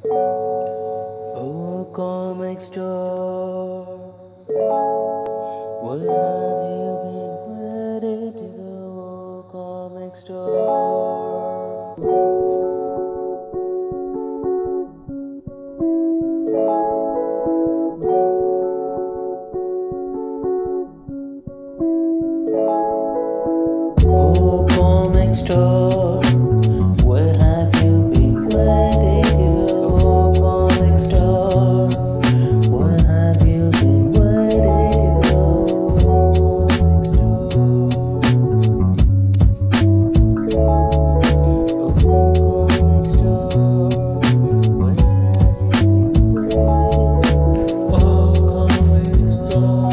Oh, comic store, where have you been? Where did you go? Oh, comic store. Oh, comic store, where have you been? Where did you go? Oh, comic store, where have you been? Where did you go? Oh, comic store, where have you been? Oh, comic store.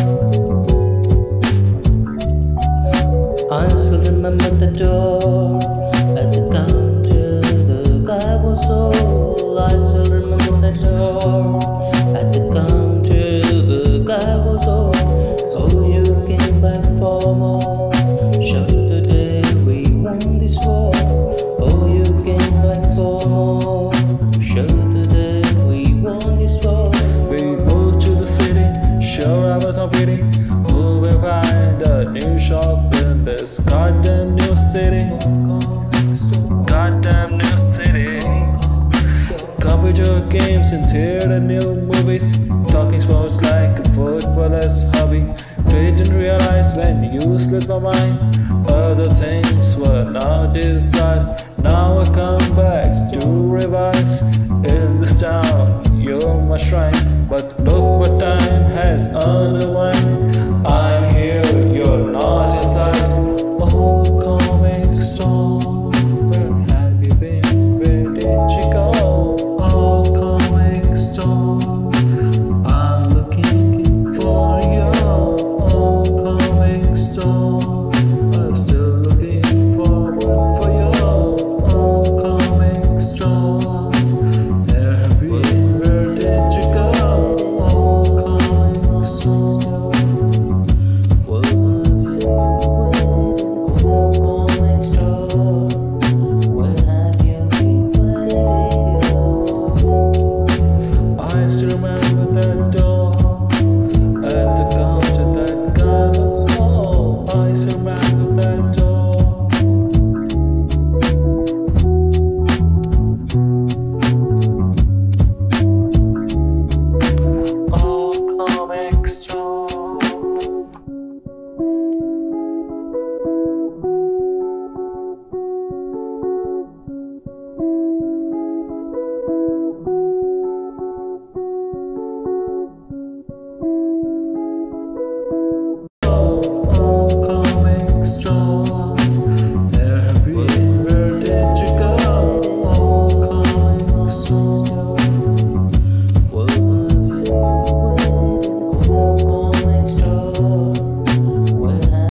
I still remember the door at the counter. The guy was old. I still remember the door at the counter. The guy was old. Oh, you came back for more. Show today we won this war. Oh, you came back for more. Show today we won this war. We moved to the city, sure I was not pretty. Moving find a new shop in this goddamn new city. Goddamn new city. Computer games and theater new movies. Talking sports like a footballer's hobby. Didn't realize when you slipped my mind. Other things were not desired. Now I come back to revise. In this town, you're my shrine. But look what time has unwound.